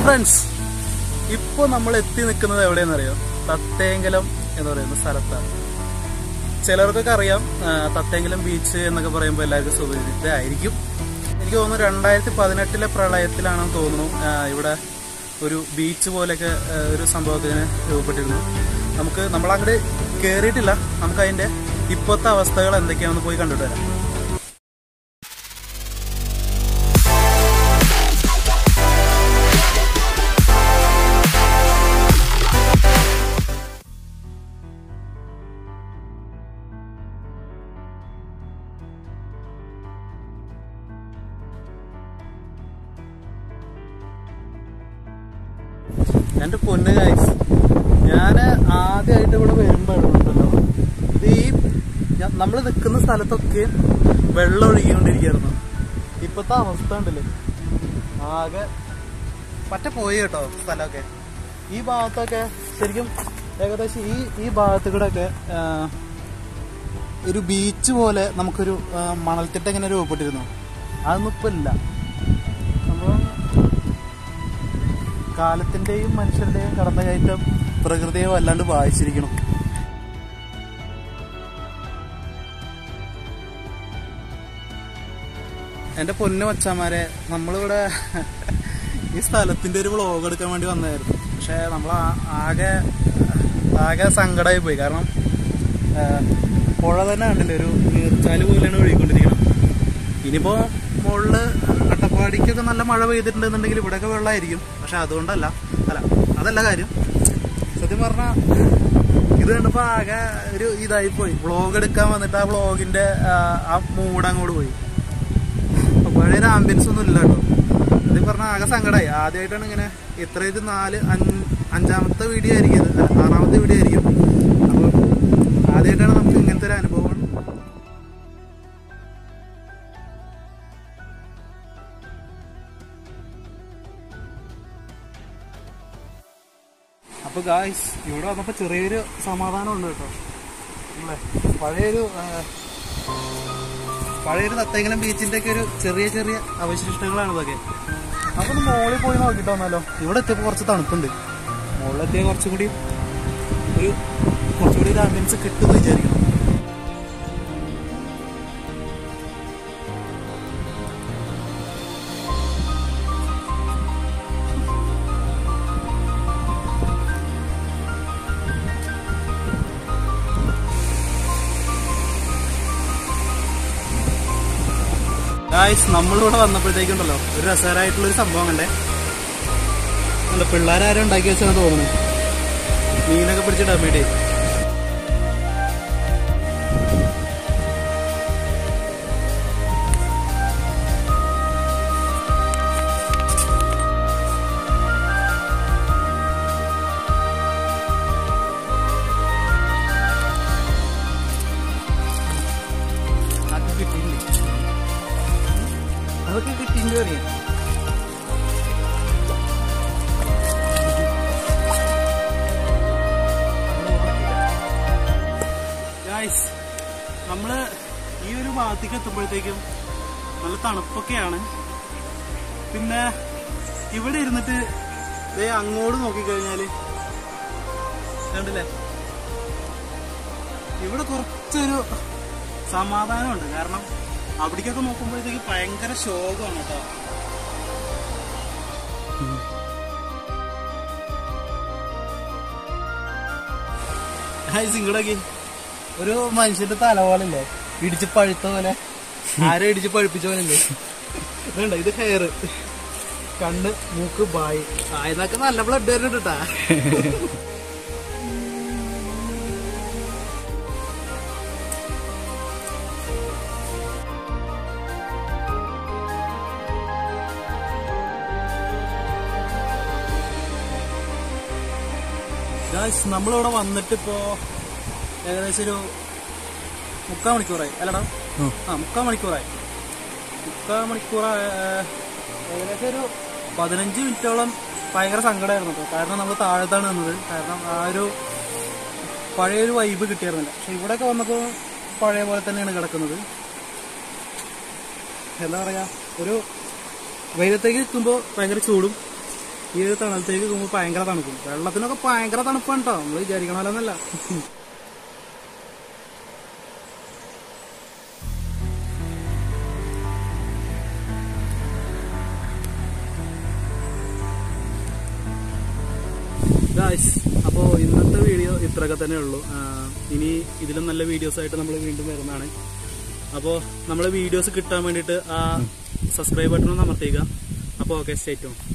Friends, ഇപ്പൊ നമ്മൾ എത്തി നിൽക്കുന്നത് എവിടെയെന്നറിയോ? തത്തേങ്കലം എന്ന് പറയുന്ന സ്ഥലത്താണ്. ചിലർക്കൊക്കെ അറിയാം തത്തേങ്കലം ബീച്ച് എന്നൊക്കെ പറയുമ്പോൾ എല്ലാവർക്കും സുപരിചിതമായിരിക്കും. എനിക്ക് തോന്നുന്നു 2018 പ്രളയത്തിലാണെന്ന് തോന്നുന്നു ഇവിടെ ഒരു ബീച്ച് പോലെയൊക്കെ ഒരു സംഭവമൊക്കെ ഇങ്ങനെ രൂപപ്പെട്ടിരുന്നു. നമ്മളങ്ങോട്ട് കയറിയിട്ടില്ല. നമുക്കതിന്റെ ഇപ്പോഴത്തെ അവസ്ഥകൾ എന്തൊക്കെയാണെന്ന് പോയി കണ്ടിട്ട് വരാം. എന്റെ പൊന്ന് ഗൈസ്, ഞാൻ ആദ്യമായിട്ട് ഇവിടെ വരുമ്പോഴുണ്ടല്ലോ, നമ്മൾ നിൽക്കുന്ന സ്ഥലത്തൊക്കെ വെള്ളം ഒഴുകിക്കൊണ്ടിരിക്കുകയായിരുന്നു. ഇപ്പോഴത്തെ അവസ്ഥ ഉണ്ടല്ലേ, ആകെ പോയി കേട്ടോ സ്ഥലമൊക്കെ. ഈ ഭാഗത്തൊക്കെ ശരിക്കും ഏകദേശം ഈ ഭാഗത്ത് കൂടെ ഒക്കെ ഒരു ബീച്ച് പോലെ നമുക്കൊരു മണൽത്തിട്ട ഇങ്ങനെ രൂപപ്പെട്ടിരുന്നു. അതൊന്നും ഇപ്പം ഇല്ല. സംഭവം കാലത്തിന്റെയും മനുഷ്യരുടെയും കടന്നുകയറ്റം പ്രകൃതിയെ വല്ലാണ്ട് ബാധിച്ചിരിക്കണം. എന്റെ പൊന്നു മച്ചാമാരെ, നമ്മളിവിടെ ഈ സ്ഥലത്തിന്റെ ഒരു വ്ളോഗ് എടുക്കാൻ വേണ്ടി വന്നതായിരുന്നു. പക്ഷെ നമ്മൾ ആകെ സങ്കടമായി പോയി. കാരണം പുഴ തന്നെ കണ്ടില്ലേ, ഒരു നീർച്ചാല് പോലെയാണ് ഒഴുകിക്കൊണ്ടിരിക്കണം. ഇനിയിപ്പോ മുകളില് അട്ടപ്പാടിക്കൊക്കെ നല്ല മഴ പെയ്തിട്ടുണ്ടെന്നുണ്ടെങ്കിൽ ഇവിടെയൊക്കെ വെള്ളമായിരിക്കും. പക്ഷെ അതല്ല കാര്യം. സത്യം പറഞ്ഞാൽ ഇത് കണ്ടപ്പോ ആകെ ഒരു ഇതായിപ്പോയി. വ്ളോഗ് എടുക്കാൻ വന്നിട്ട് ആ വ്ളോഗിന്റെ ആ മൂഡ് അങ്ങോട്ട് പോയി. പഴയൊരു ആംബിയൻസ് ഒന്നും ഇല്ല കേട്ടോ. സത്യം പറഞ്ഞാൽ ആകെ സങ്കടമായി. ആദ്യമായിട്ടാണ് ഇങ്ങനെ ഇത് 5-ാമത്തെ വീഡിയോ ആയിരിക്കും, 6-ാമത്തെ വീഡിയോ ആയിരിക്കും. അപ്പോൾ ആദ്യമായിട്ടാണ് നമുക്ക് ഇങ്ങനത്തെ ഒരു അനുഭവം. അപ്പൊ ഗായ്സ്, ഇവിടെ വന്നപ്പോ ചെറിയൊരു സമാധാനം ഉണ്ട് കേട്ടോ. അല്ലേ, പഴയൊരു തത്തേങ്കലം ബീച്ചിന്റെ ഒക്കെ ഒരു ചെറിയ അവശിഷ്ടങ്ങളാണ് ഇതൊക്കെ. അപ്പൊ മോളിൽ പോയി നോക്കിട്ട് വന്നാലോ? ഇവിടെ എത്തിയപ്പോൾ കുറച്ച് തണുപ്പുണ്ട്. മുകളിലെത്തിയ കുറച്ചുകൂടി ഒരു ആംബിയൻസ് കിട്ടുമെന്ന് വിചാരിക്കണം. ഗായ്സ്, നമ്മളിവിടെ വന്നപ്പോഴത്തേക്കുണ്ടല്ലോ ഒരു രസകരമായിട്ടുള്ളൊരു സംഭവം കണ്ടേ. പിള്ളേരാരും ഉണ്ടാക്കി വെച്ചാൽ തോന്നുന്നു. മീനൊക്കെ പിടിച്ചിടാൻ വേണ്ടി. അതൊക്കെ കിട്ടിയിട്ട് അറിയാം. ഗായ്സ്, നമ്മള് ഈ ഒരു ഭാഗത്തേക്ക് എത്തുമ്പോഴത്തേക്കും നല്ല തണുപ്പൊക്കെയാണ്. പിന്നെ ഇവിടെ ഇരുന്നിട്ട് അങ്ങോട്ട് നോക്കിക്കഴിഞ്ഞാല് കണ്ടില്ലേ, ഇവിടെ കുറച്ചൊരു സമാധാനമുണ്ട്. കാരണം അവിടേക്കൊക്കെ നോക്കുമ്പോഴത്തേക്ക് ഭയങ്കര ശോകമാണ് കേട്ടോ. ഇങ്ങടൊക്കെ ഒരു മനുഷ്യന്റെ തല പോലല്ലേ, ഇടിച്ച് പഴുത്ത പോലെ, ആരും ഇടിച്ച് പഴുപ്പിച്ച പോലല്ലേ. വേണ്ട, ഇത് ഹെയർ, കണ്ണ്, മൂക്ക്, ബായ്. ആയതൊക്കെ നല്ല ബ്ലഡ് വരുന്നുണ്ട് കേട്ടാ. നമ്മളിവിടെ വന്നിട്ടിപ്പോ ഏകദേശം ഒരു 3/4 മണിക്കൂറായി. അല്ലടാ, 3/4 മണിക്കൂറായി. ഏകദേശം ഒരു 15 മിനിറ്റോളം ഭയങ്കര സങ്കടമായിരുന്നു കേട്ടോ. കാരണം നമ്മൾ താഴത്താണ് നിന്നത്. കാരണം ആ ഒരു പഴയൊരു വൈബ് കിട്ടിയായിരുന്നില്ല. പക്ഷെ ഇവിടെയൊക്കെ വന്നപ്പോൾ പഴയ പോലെ തന്നെയാണ് കിടക്കുന്നത്. എന്താ പറയാ, ഒരു വെയിലത്തേക്ക് നിൽക്കുമ്പോൾ ഭയങ്കര ചൂടും ഈ ഒരു തണലത്തേക്ക് പോകുമ്പോൾ ഭയങ്കര തണുക്കും. വെള്ളത്തിനൊക്കെ ഭയങ്കര തണുപ്പാണ് കേട്ടോ, നമ്മൾ വിചാരിക്കണമല്ല. അപ്പോൾ ഇന്നത്തെ വീഡിയോ ഇത്രയൊക്കെ തന്നെ ഉള്ളൂ. ഇനി ഇതിലും നല്ല വീഡിയോസ് ആയിട്ട് നമ്മൾ വീണ്ടും വരുന്നതാണ്. അപ്പോൾ നമ്മളെ വീഡിയോസ് കിട്ടാൻ വേണ്ടിയിട്ട് ആ സബ്സ്ക്രൈബ് ബട്ടൺ ഒന്ന് അമർത്തിക്കുക. അപ്പോൾ ഓക്കെ, സ്റ്റേ ട്യൂൺ.